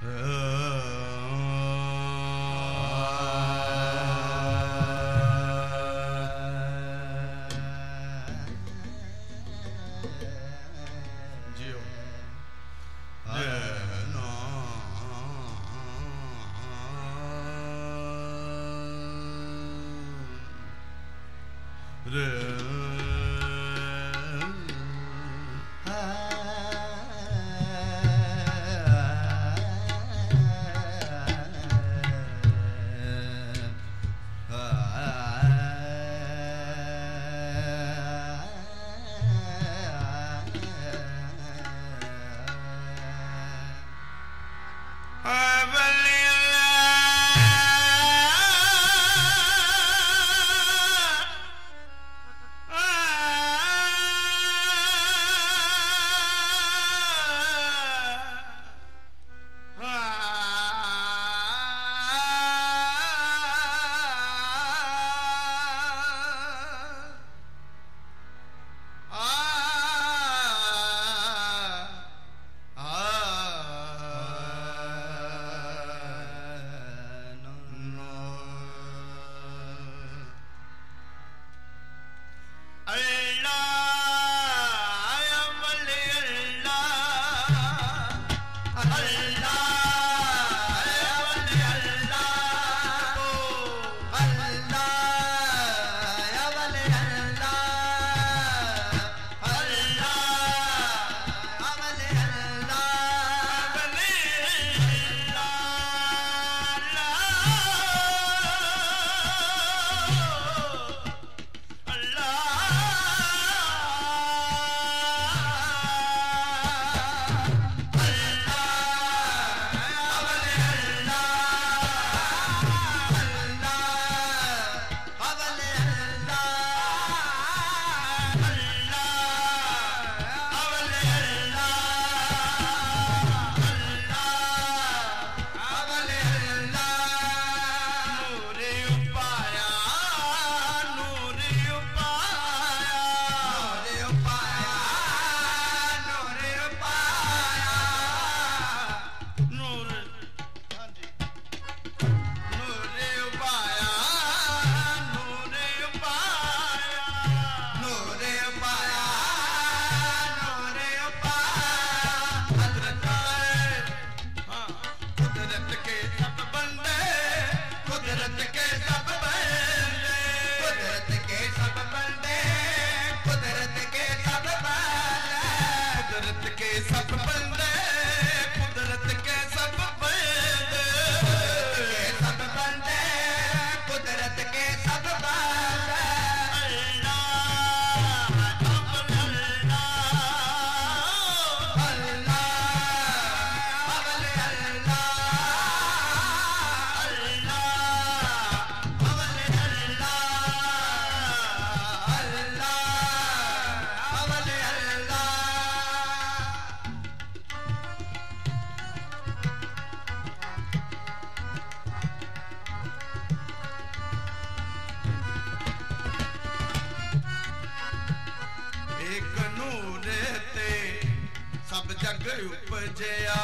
उपजया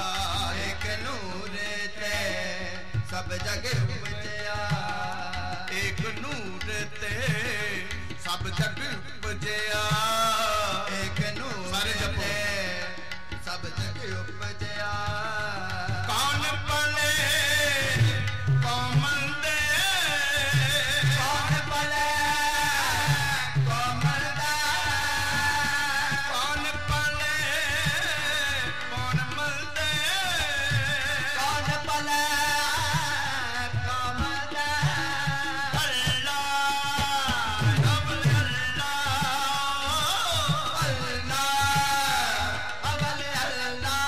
एक नूर ते सब जग उपजया एक नूर ते सब जग उपजया एक नूर ते सब जग उपजया कौन पले कोमल दे कौन पले कोमल दे कौन पले कोमल दे कौन पले कोमल दे अल्लाह अवल अल्लाह अल्लाह अवल अल्लाह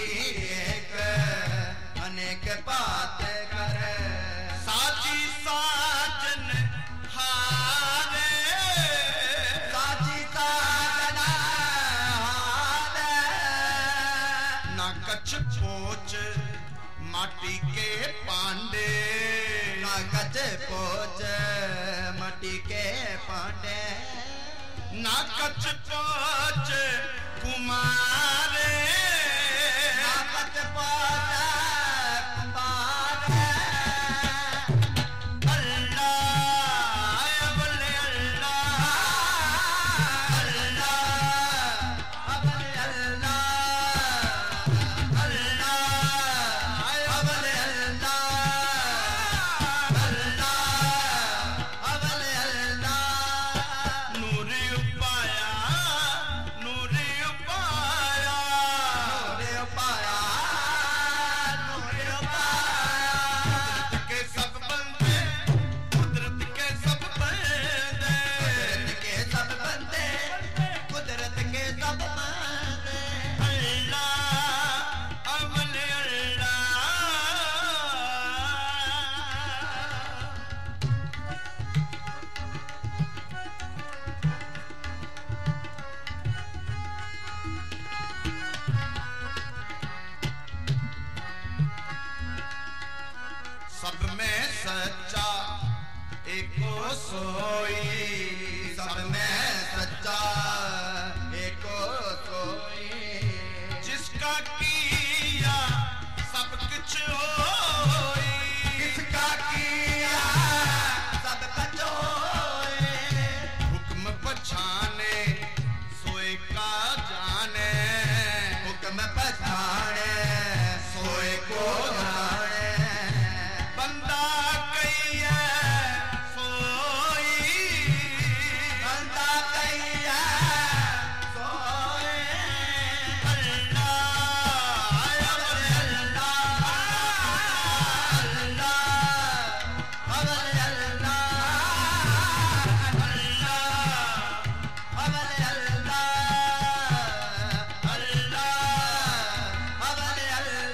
एक अनेक बात करे साची साजन हारे साची साजन हारे ना कछ पोच माटी के पांडे ना कछ पोच माटी के पांडे ना कछ पोच कुमारे ना कछ पोच कुमारे अल्लाह बोले अल्लाह अल्लाह अबले अल्लाह अल्लाह अबले अल्लाह अल्लाह अबले अल्लाह नूर उपाया नूर उपाया नूर उपाया नूर उपाया के सब बंदे कुदरत के सब बंदे कुदरत के सब बंदे कुदरत के सब बंदे अल्लाह अवले अल्लाह सब में सच्चा एको सोई सब में सच्चा एको सोई जिसका किया सब कुछ होई किसका किया सब कुछ होए हुक्म पछाने सोए का जाने हुक्म पछाने सोए को जाने बंदा कहिए सोई बंदा कहिया सोए अल्लाह अबले अल्लाह अल्लाह अबले अल्लाह अल्लाह अबले अल्लाह अल्लाह अबले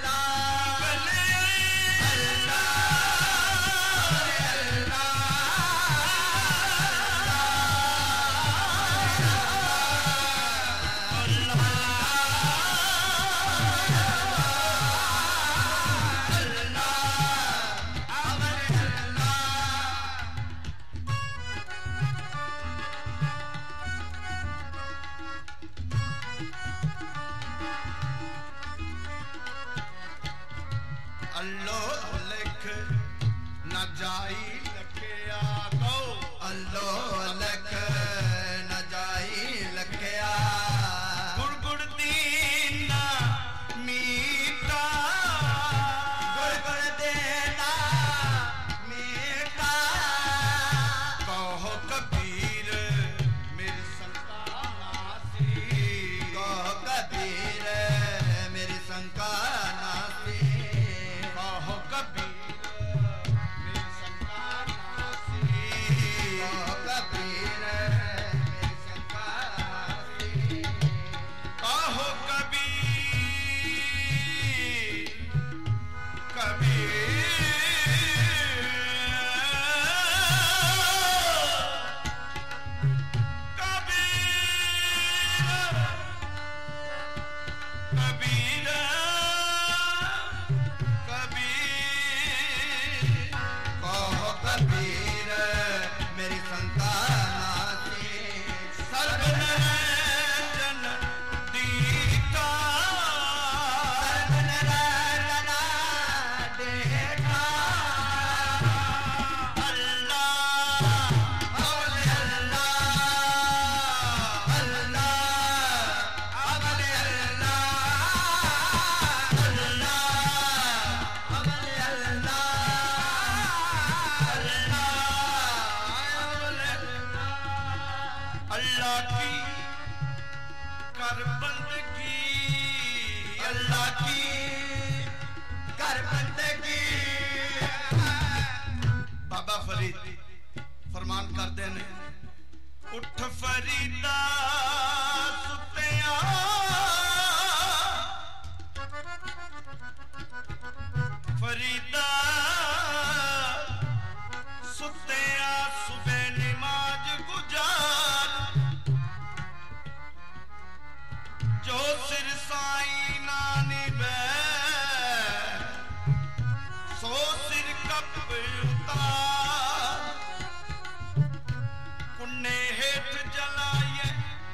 अल्लाह लिख न जाई लखिया को अल्लो लख न जाई लखया गुड़ गुड़ दीना मीठा गुड़ गुड़ देना मीठा कहो कबीर मेरी संतानासी कहो कबीर मेरी शंका नासी कहो कबीर मेरी संतानासी कहो कबीर मेरी शंका नासी कहो कबीर कबीर कबीर कबीर कहो कबीर मेरी शंका नासी सर्वनिरंजन दीता सर्वनिरंजना देठा अल्लाह अबले अल्लाह अल्लाह अबले अल्लाह अल्लाह अबले अल्लाह अल्लाह की कर बंदगी अल्लाह की कर बंदगी बाबा फरीद फरमान करते ने उठ फरीदा सुत्तिया सुबह नमाज गुजार जो सिर साई ना निभे सो सिर कप उतार कुन्ने हेठ जलाए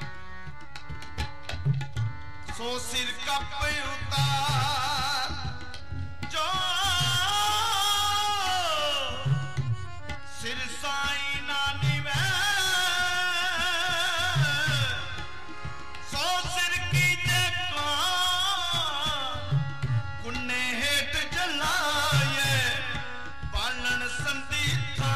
सो सिर कप उतार जो सिर साई ना निभे सो सिर की जका कुन्ने हेठ जलाए बालन संदीथा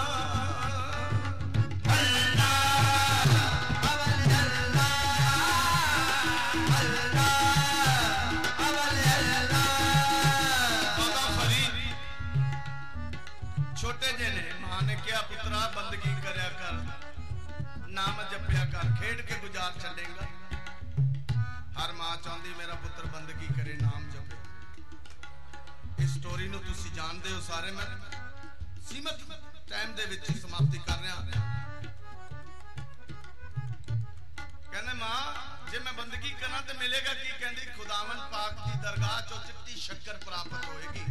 छोटे जे ने मां ने क्या पुत्रा बंदगी करया कर नाम जपया कर खेड के गुजार चलेगा हर मां चाहती मेरा पुत्र बंदगी करे नाम जपे इस स्टोरी नु तुसी जानदे हो सारे मैं सीमित टाइम दे विच समाप्ति कर रहा कहने मां जे मैं बंदगी करा तो मिलेगा की कहंदी खुदावन पाक दी दरगाह चो चिट्टी शक्कर प्राप्त होएगी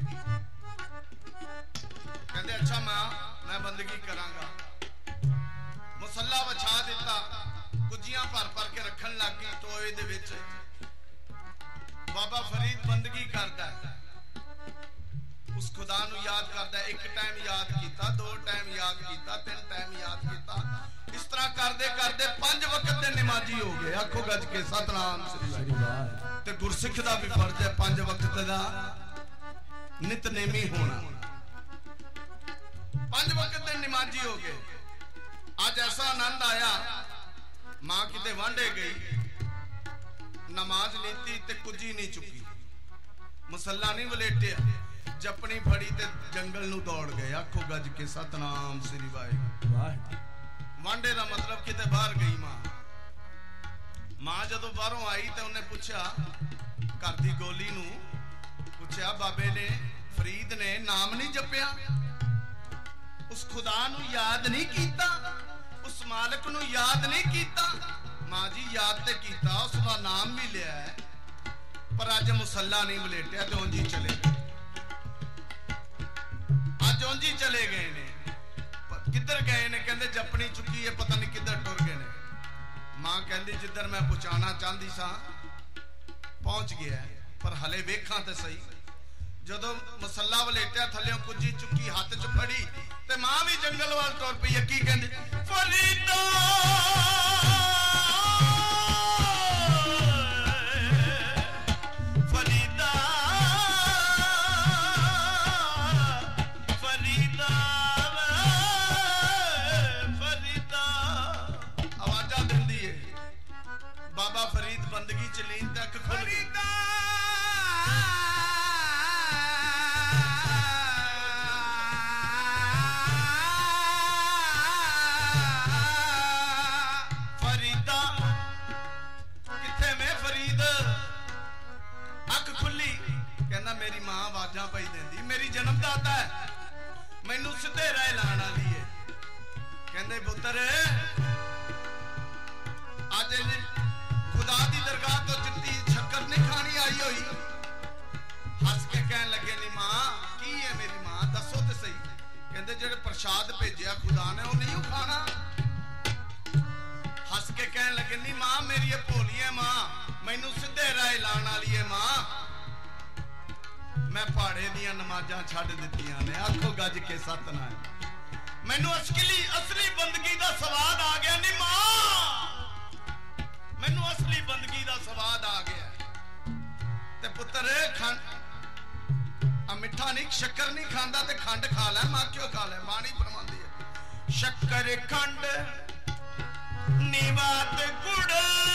कहते अच्छा मां मैं बंदगी करांगा मुसल्ला बिछा दिता कुजियां भर भर के रखन लग गई टोए दे विच बाबा फरीद बंदगी करदा उस खुदा नु याद करदा एक टाइम याद कीता दो टाइम याद कीता तीन टाइम याद कीता इस तरह करदे करदे 5 वक्त दे नमाजी हो गए आखो गज के सतनाम श्री वाहिगुरू ते गुरसिख दा भी फर्ज है 5 वक्त दा नितनेमी होना 5 वक्त दे नमाजी हो गए आज ऐसा आनंद आया मां किते वांडे गई नमाज लीती ते कुजी नहीं चुकी मुसल्ला नहीं वलेटिया जपनी फड़ी ते जंगल नु दौड़ गए आखो गज के सतनाम श्री वाहिगुरू वांडे दा मतलब किते बाहर गई मां जदों बाहरों आई ते उन्हें पूछा घर दी गोली नु पूछा बाबे ने फरीद ने नाम नहीं जपया उस खुदा नु याद नहीं कीता उस मालिक नु याद नहीं कीता मां जी याद ते कीता उसका नाम भी लिया है पर आज मुसल्ला नहीं वलेटिया ते उंजी चले गए आज उंजी चले गए ने किधर गए ने कहंदे जपनी चुकी है पता नहीं किधर टुर गए ने मां कहंदी जिधर मैं पहुंचाना चाहती सा पहुंच गया पर हले वेखां ते सही जदों मसल्ला वलेटिया थल्लेों कुजी चुकी हाथ च फड़ी ते मां भी जंगल वाल टुर पई की कहंदी फरीदा फरीदा फरीदा फरीदा आवाजा देंदी है बाबा फरीद बंदगी च लीन तक फरीदा मेरी मां आवाजा पई देंदी मेरी जन्मदाता है मैनू सीधे राह लाण वाली है कहंदे पुत्र आज खुदा दी दरगाह तो चिट्टी शक्कर नहीं खानी आई हुई हस के कहन लगे नी मां की है मेरी मां दसो ते सही कहंदे जेड़े प्रसाद भेजिया खुदा ने वो नहीं खाना हस के कहन लगे नी मां मेरी भोली है मां मैनू सीधे राह लाण वाली है मां मैं पहाड़े दियां नमाजां छड्ड दित्तियां ने आखो गज के सतनाम मैनू असली बंदगी दा स्वाद आ गया नी मां मैनू असली बंदगी दा स्वाद आ गया ते पुत्र मिठा नहीं शक्कर नहीं खांदा ते खंड खा ले मां क्यों खा ले मां नहीं फरमांदी है शक्कर खंड निवात गुड़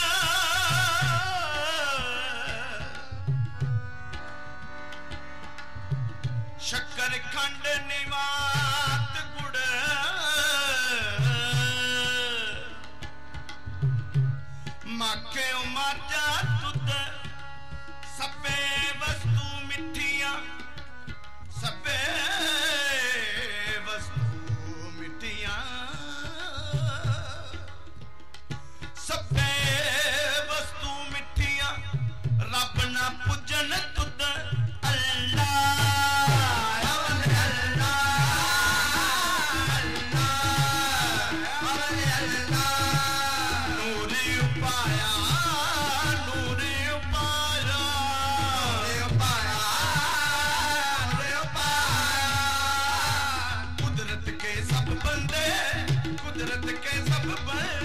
शक्कर खंड निवात गुड़ माखे माजा तुद सबे वस्तु मिठियां सबे वस्तु मिठियां करता नूरी उपाया नूरी उपाया उपाया कुदरत के सब बंदे कुदरत के सब बंदे